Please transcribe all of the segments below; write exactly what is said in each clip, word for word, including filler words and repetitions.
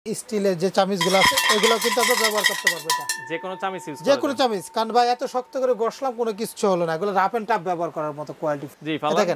স্টিলের যে চামিচগুলো আছে এগুলো কিন্তু আমরা ব্যবহার করতে পারবো এটা যে কোনো চামিচ ইউজ যে কোনো চামিচ কারণ ভাই এত শক্ত করে ঘষলাম কোনো কিছু হলো না এগুলো রাফ এন্ড টাফ ব্যবহার করার মতো কোয়ালিটি জি দেখেন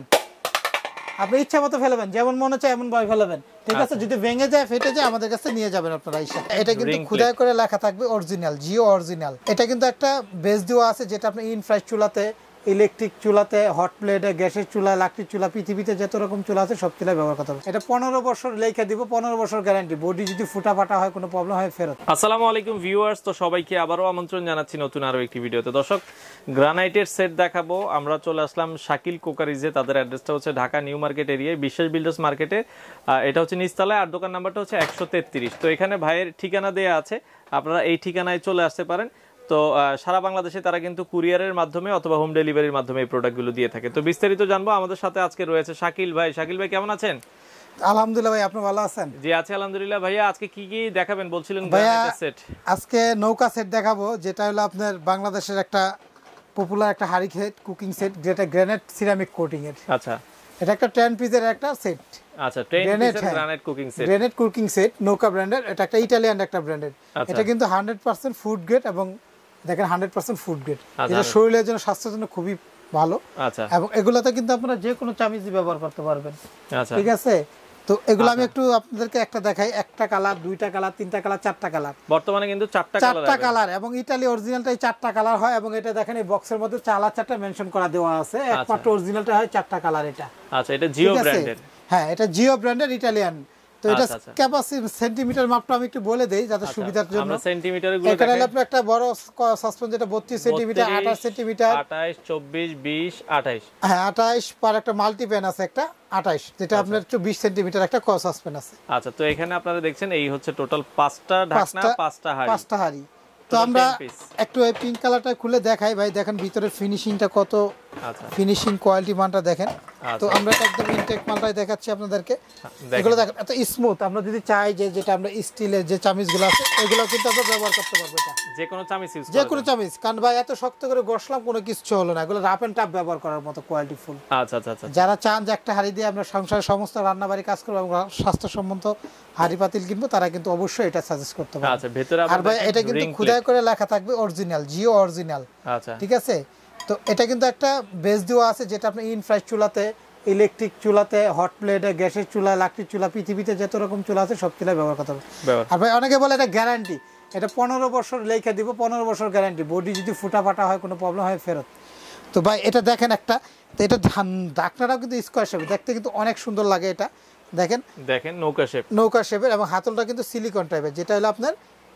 আপনি ইচ্ছা মতো ফেলবেন যেমন মনে চায় এমন ভাবে ফেলবেন ঠিক আছে যদি ভেঙে যায় ফেটে যায় আমাদের কাছে নিয়ে যাবেন আপনারা এসে এটা কিন্তু খোদাই করে লেখা থাকবে অরিজিনাল জিও অরিজিনাল এটা কিন্তু একটা বেস দেওয়া আছে যেটা আপনি ইনফ্রাই চুলাতে ইলেকট্রিক চুলাতে হট প্লেটে গ্যাসের চুলা লাকড়ির চুলা পৃথিবীতে যত রকম চুলা আছে সব চুলা ব্যবহার করতে হবে এটা পনেরো বছর লেখা দিব পনেরো বছর গ্যারান্টি বডি যদি ফুটা ফাটা হয় কোনো প্রবলেম হয় ফেরত। আসসালামু আলাইকুম ভিউয়ার্স, তো সবাইকে আবারও আমন্ত্রণ জানাচ্ছি নতুন আরো একটি ভিডিওতে। দর্শক, গ্রানাইটের সেট দেখাবো। আমরা চলে আসলাম শাকিল কুকারিজে। তাদের অ্যাড্রেসটা হচ্ছে ঢাকা নিউ মার্কেট এরিয়ায় বিশ্বাস বিল্ডার্স মার্কেটে। এটা হচ্ছে নিচতলায় আর দোকান নাম্বারটা হচ্ছে একশো তেত্রিশ। তো এখানে ভাইয়ের ঠিকানা দেওয়া আছে, আপনারা এই ঠিকানায় চলে আসতে পারেন। তো সারা বাংলাদেশে তারা কিন্তু কুরিয়ারের মাধ্যমে অথবা হোম ডেলিভারির মাধ্যমে এই প্রোডাক্টগুলো দিয়ে থাকে। তো বিস্তারিত জানবো। আমাদের সাথে আজকে রয়েছে শাকিল ভাই। শাকিল ভাই কেমন আছেন? আলহামদুলিল্লাহ ভাই, আপনি ভালো আছেন? জি আছি আলহামদুলিল্লাহ। ভাইয়া আজকে কি কি দেখাবেন বলছিলেন? গ্রানাইটের সেট। আজকে নৌকা সেট দেখাবো, যেটা হলো আপনার বাংলাদেশের একটা পপুলার একটা হাড়ি সেট, কুকিং সেট, যেটা গ্রানাইট সিরামিক কোটিং এর। আচ্ছা, এটা একটা দশ পিসের একটা সেট। আচ্ছা, দশ পিসের granite cooking set. Granite cooking set Nouka ব্র্যান্ডের। এটা একটা ইতালিয়ান একটা ব্র্যান্ডের। এটা কিন্তু একশো পার্সেন্ট ফুড গ্রেড এবং দেখেন একশো পার্সেন্ট ফুড গ্রেড। এটা শরীরের জন্য স্বাস্থ্যের জন্য খুবই ভালো। আচ্ছা, এবং এগুলাতে কিন্তু আপনারা যে কোনো চামিচ ব্যবহার করতে পারবেন। আচ্ছা, ঠিক আছে। তো এগুলো আমি একটু আপনাদেরকে একটা দেখাই। একটা কালার, দুইটা কালার, তিনটা কালার, চারটা কালার। বর্তমানে কিন্তু চারটা কালার চারটা কালার এবং ইতালি অরিজিনালটাই চারটা কালার হয়। এবং এটা দেখেন এই বক্সের মধ্যে চালা চারটা মেনশন করা দেওয়া আছে। একমাত্র অরিজিনালটা হয় চারটা কালার এটা। আচ্ছা, এটা জিও ব্র্যান্ডের। হ্যাঁ, এটা জিও ব্র্যান্ডের ইতালিয়ান। তো এটা ক্যাপাসিটি সেন্টিমিটার মাপটা আমি একটু বলে দেই যাতে সুবিধার জন্য। আমরা সেন্টিমিটারে গুলো দেখাই। এখানে আপনি একটা বড় সসপ্যান যেটা বত্রিশ সেন্টিমিটার, আঠাশ সেন্টিমিটার, আঠাশ, চব্বিশ, বিশ, আঠাশ। হ্যাঁ, আঠাশ পার একটা মাল্টি প্যান আছে একটা আঠাশ, যেটা আপনার বিশ সেন্টিমিটার একটা ক সসপ্যান আছে। আচ্ছা, তো এখানে আপনারা দেখছেন এই হচ্ছে টোটাল পাঁচটা ঢাকনা, পাঁচটা হাঁড়ি। পাঁচটা হাঁড়ি। তো আমরা একটু এই পিঙ্ক কালারটা খুলে দেখাই ভাই। দেখেন ভিতরের ফিনিশিংটা কত, ফিনিশিং কোয়ালিটি মানটা দেখেন। তো আমরা একদম ইনটেক মালটাই দেখাচ্ছি আপনাদেরকে। এগুলো দেখেন এত স্মুথ। আমরা যদি চাই যে যেটা আমরা স্টিলের যে চামিচগুলো আছে এগুলো কিন্তু আমরা ব্যবহার করতে পারবো এটা যে কোনো চামিচ ইউজ যে কোনো চামিচ কারণ ভাই এত শক্ত করে ঘষলাম কোনো কিছু হলো না। এগুলো রাফ এন্ড টাফ ব্যবহার করার মতো কোয়ালিটি ফুল। আচ্ছা আচ্ছা আচ্ছা, যারা চান যে একটা হাঁড়ি দিয়ে আমরা সংসারের সমস্ত রান্নাবাড়ি কাজ করবো এবং স্বাস্থ্যসম্মত হাঁড়ি পাতিল কিনবো, তারা কিন্তু অবশ্যই এটা সাজেস্ট করতে পারে। আচ্ছা, ভেতরে আর ভাই এটা কিন্তু খোদাই করে লেখা থাকবে অরিজিনাল জিও অরিজিনাল। আচ্ছা, ঠিক আছে। তো এটা কিন্তু একটা বেস দেওয়া আছে যেটা আপনি ইনফ্রাই চুলাতে ইলেকট্রিক চুলাতে হট প্লেটে গ্যাসের চুলা লাকড়ির চুলা পৃথিবীতে যত রকম চুলা আছে সব চুলা ব্যবহার করতে হবে। আর ভাই অনেকে বলে এটা গ্যারান্টি, এটা পনেরো বছর লেখা দিব, পনেরো বছর গ্যারান্টি বডি যদি ফুটা ফাটা হয় কোনো প্রবলেম হয় ফেরত। তো ভাই এটা দেখেন একটা, তো এটা ঢাকনাটাও কিন্তু স্কোয়ার শেপ, দেখতে কিন্তু অনেক সুন্দর লাগে। এটা দেখেন দেখেন নৌকা শেপ, নৌকা শেপের এবং হাতলটা কিন্তু সিলিকন টাইপের, যেটা হলো আপনার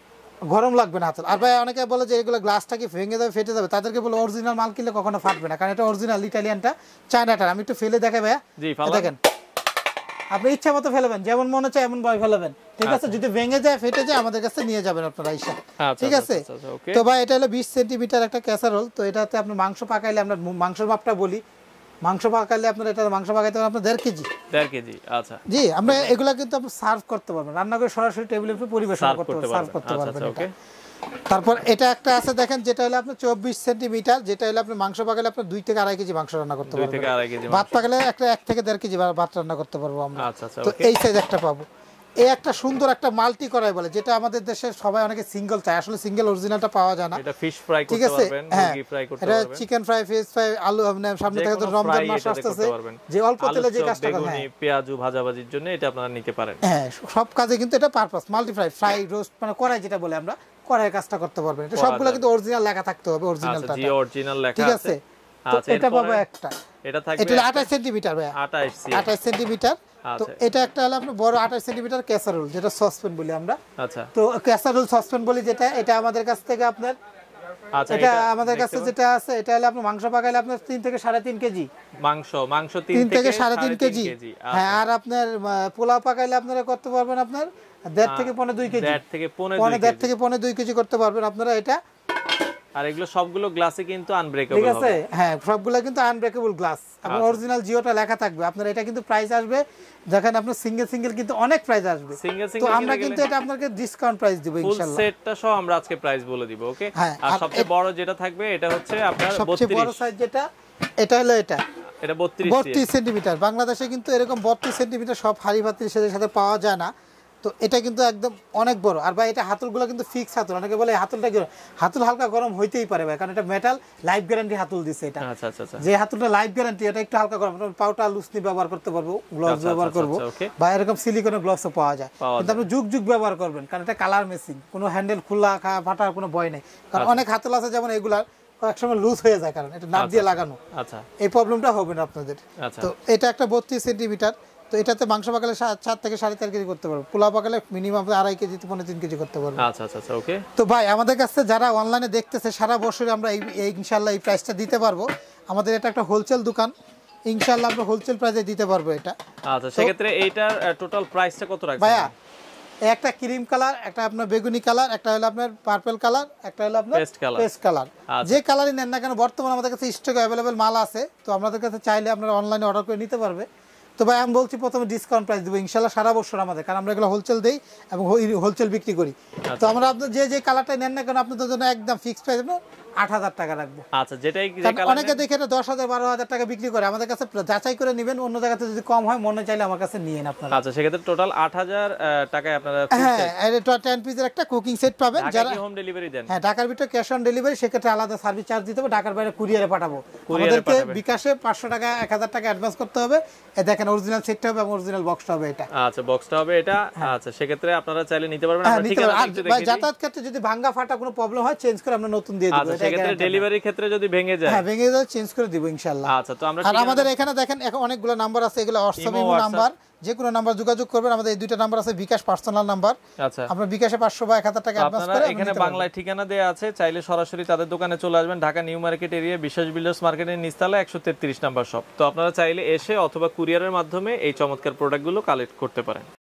গরম লাগবে না হাতল। আর ভাই অনেকে বলে যে এগুলো গ্লাসটা কি ভেঙে যাবে ফেটে যাবে, তাদেরকে বলে অরিজিনাল মাল কিনলে কখনো ফাটবে না, কারণ এটা অরিজিনাল ইটালিয়ানটা চায়নাটা। আমি একটু ফেলে দেখাই ভাইয়া। দেখেন আপনি ইচ্ছা মতো ফেলবেন যেমন মনে চায় এমন ভাবে ফেলবেন, ঠিক আছে। যদি ভেঙে যায় ফেটে যায় আমাদের কাছে নিয়ে যাবেন আপনারা এসে, ঠিক আছে। তো ভাই এটা হলো বিশ সেন্টিমিটার একটা ক্যাসারোল। তো এটাতে আপনি মাংস পাকাইলে, আমরা মাংসের মাপটা বলি, মাংস পাকাইলে আপনার এটা মাংস পাকাইতে হবে আপনার দেড় কেজি দেড় কেজি আচ্ছা জি। আমরা এগুলা কিন্তু আপনি সার্ভ করতে পারবেন, রান্না করে সরাসরি টেবিলের উপর পরিবেশন করতে পারবেন, সার্ভ করতে পারবেন। ওকে। তারপর এটা একটা আছে দেখেন, যেটা হলো আপনার চব্বিশ সেন্টিমিটার, যেটা হলো আপনি মাংস পাকালে আপনার দুই থেকে আড়াই কেজি মাংস রান্না করতে পারবেন। ভাত পাকালে একটা এক থেকে দেড় কেজি ভাত রান্না করতে পারবো আমরা। তো এই সাইজ একটা পাবো। এই একটা সুন্দর একটা মাল্টি করাই বলে, যেটা আমাদের দেশের সবাই অনেকে সিঙ্গেল চায়, আসলে সিঙ্গেল অরিজিনালটা পাওয়া যায় না। এটা ফিশ ফ্রাই করতে পারবেন, মুরগি ফ্রাই করতে পারবেন, এটা চিকেন ফ্রাই, ফিশ ফ্রাই, আলু, মানে সামনে থেকে তো রমজান মাস আসছে, যে অল্প তেলে যে কাজটা করেন, বেগুনি পেঁয়াজু ভাজাভাজির জন্য এটা আপনারা নিতে পারেন। হ্যাঁ, সব কাজে কিন্তু এটা purpose. Multi fry, fry, roast, মানে কড়াই যেটা বলে আমরা, কড়াইয়ের কাজটা করতে পারবেন। এটা সবগুলো কিন্তু অরিজিনাল লেখা থাকতে হবে, অরিজিনালটা। জি, অরিজিনাল লেখা আছে, ঠিক আছে। আচ্ছা, এটা পাবো একটা। এটা থাকবে এটা আঠাশ সেন্টিমিটার ভাই, আঠাশ আঠাশ সেন্টিমিটার। তো এটা একটা হলো আপনার বড় আঠাশ সেন্টিমিটার ক্যাসারোল, যেটা সসপ্যান বলি আমরা। আচ্ছা, তো ক্যাসারোল সসপ্যান বলি যেটা, এটা আমাদের কাছ থেকে আপনার, আচ্ছা, এটা আমাদের কাছে যেটা আছে এটা হলো আপনি মাংস পাকাইলে আপনার তিন থেকে সাড়ে তিন কেজি মাংস, মাংস তিন থেকে সাড়ে তিন কেজি। হ্যাঁ, আর আপনার পোলাও পাকাইলে আপনারা করতে পারবেন আপনার দেড় থেকে পৌনে দুই কেজি, দেড় থেকে পৌনে দেড় থেকে পৌনে দুই কেজি করতে পারবেন আপনারা এটা। আর এগুলো সবগুলো গ্লাসে কিন্তু আনব্রেকেবল, ঠিক আছে। হ্যাঁ, সবগুলো কিন্তু আনব্রেকেবল গ্লাস এবং অরিজিনাল জিওটা লেখা থাকবে আপনার। এটা কিন্তু প্রাইস আসবে, দেখেন আপনার সিঙ্গেল সিঙ্গেল কিন্তু অনেক প্রাইস আসবে। তো আমরা কিন্তু এটা আপনাকে ডিসকাউন্ট প্রাইস দেব ইনশাআল্লাহ। ফুল সেটটা সহ আমরা আজকে প্রাইস বলে দিব। ওকে। আর সবচেয়ে বড় যেটা থাকবে এটা হচ্ছে আপনার বত্রিশ, সবচেয়ে বড় সাইজ যেটা, এটা হলো এটা এটা বত্রিশ বত্রিশ সেন্টিমিটার। বাংলাদেশে কিন্তু এরকম বত্রিশ সেন্টিমিটার সব হাড়ি ভাতির সাথে সাথে পাওয়া যায় না। তো এটা কিন্তু একদম অনেক বড়। আর ভাই এটা হাতলগুলো কিন্তু ফিক্স হাতল, অনেকে বলে হাতলটা কি হাতল হালকা গরম হইতেই পারে ভাই, কারণ এটা মেটাল লাইফ গ্যারান্টি হাতল দিছে এটা। আচ্ছা আচ্ছা আচ্ছা, যে হাতলটা লাইফ গ্যারান্টি এটা একটু হালকা গরম, পাউটা লুজনি ব্যবহার করতে পারবো, গ্লোভস ব্যবহার করবো, বা এরকম সিলিকনের গ্লোভসও পাওয়া যায়, কিন্তু আপনি যুগ যুগ ব্যবহার করবেন, কারণ এটা কালার মেশিন, কোনো হ্যান্ডেল খোলা ফাটার কোনো ভয় নেই। কারণ অনেক হাতল আছে যেমন এগুলার একসময় লুজ হয়ে যায়, কারণ এটা নাট দিয়ে লাগানো। আচ্ছা, এই প্রবলেমটা হবে না আপনাদের। তো এটা একটা বত্রিশ সেন্টিমিটার, তো এটাতে মাংস পাকালে চার থেকে সাড়ে চার কেজি করতে পারবো, পোলা পাকালে মিনিমাম আড়াই কেজি পনেরো তিন কেজি করতে পারবো। আচ্ছা আচ্ছা ওকে। তো ভাই আমাদের কাছে যারা অনলাইনে দেখতেছে সারা বছর আমরা এই ইনশাল্লাহ এই প্রাইসটা দিতে পারবো। আমাদের এটা একটা হোলসেল দোকান, ইনশাল্লাহ আমরা হোলসেল প্রাইসে দিতে পারবো এটা। আচ্ছা, সেক্ষেত্রে এইটার টোটাল প্রাইসটা কত রাখবেন ভাইয়া? একটা ক্রিম কালার, একটা আপনার বেগুনি কালার, একটা হলো আপনার পার্পল কালার, একটা হলো আপনার পেস্ট কালার। যে কালারই নেন না কেন বর্তমানে আমাদের কাছে স্টকে অ্যাভেলেবেল মাল আছে, তো আপনাদের কাছে চাইলে আপনারা অনলাইনে অর্ডার করে নিতে পারবে। তো ভাই আমি বলছি প্রথমে ডিসকাউন্ট প্রাইস দেবো ইনশাল্লাহ সারা বছর আমাদের, কারণ আমরা এগুলো হোলসেল দেই এবং হোলসেল বিক্রি করি। তো আমরা আপনার যে যে কালারটাই নেন না কেন আপনাদের জন্য একদম ফিক্সড প্রাইস আট হাজার টাকা রাখবো। আচ্ছা, যেটাই অনেকে দেখে এটা দশ হাজার বারো হাজার টাকা বিক্রি করে, আমাদের কাছে যাচাই করে নেবেন, অন্য জায়গাতে যদি কম হয় মনে চাইলে আমার কাছে নিয়েন আপনারা। আচ্ছা, সেক্ষেত্রে টোটাল আট হাজার টাকায় আপনারা হ্যাঁ দশ পিসের একটা কুকিং সেট পাবেন। যারা হোম ডেলিভারি দেন, হ্যাঁ ঢাকার ভিতরে ক্যাশ অন ডেলিভারি, সেক্ষেত্রে আলাদা সার্ভিস চার্জ দিতে হবে, ঢাকার বাইরে কুরিয়ারে পাঠাবো। আমাদেরকে বিকাশে পাঁচশো টাকা এক হাজার টাকা অ্যাডভান্স করতে হবে। এই দেখেন অরিজিনাল সেটটা হবে এবং অরিজিনাল বক্সটা হবে এটা। আচ্ছা, বক্সটা হবে এটা। আচ্ছা, সেক্ষেত্রে আপনারা চাইলে নিতে পারবেন। আমরা ঠিকানা একটু দেখিয়ে দিই। যাতায়াত ক্ষেত্রে যদি ভাঙা ফাটা কোনো প্রবলেম হয় চেঞ্জ করে আমরা নতুন দিয়ে দেব। আচ্ছা, সেক্ষেত্রে ডেলিভারি ক্ষেত্রে যদি ভেঙে যায়, হ্যাঁ ভেঙে যায় চেঞ্জ করে দিব ইনশাআল্লাহ। আচ্ছা, তো আমরা আর আমাদের এখানে দেখেন এখন অনেকগুলো নাম্বার আছে, এগুলো হোয়াটসঅ্যাপ নাম্বার, যে কোনো নাম্বার যোগাযোগ করবেন। আমাদের এই দুইটা নাম্বার আছে, বিকাশ পার্সোনাল নাম্বার। আচ্ছা, আপনারা বিকাশে পাঁচশো বা এক হাজার টাকা অ্যাডভান্স করে এখানে বাংলায় ঠিকানা দেয়া আছে, চাইলে সরাসরি তাদের দোকানে চলে আসবেন। Dhaka new market area Biswas builders মার্কেটের নিচতলা একশো তেত্রিশ নাম্বার শপ। তো আপনারা চাইলে এসে অথবা কুরিয়ারের মাধ্যমে এই চমৎকার প্রোডাক্টগুলো কালেক্ট করতে পারেন।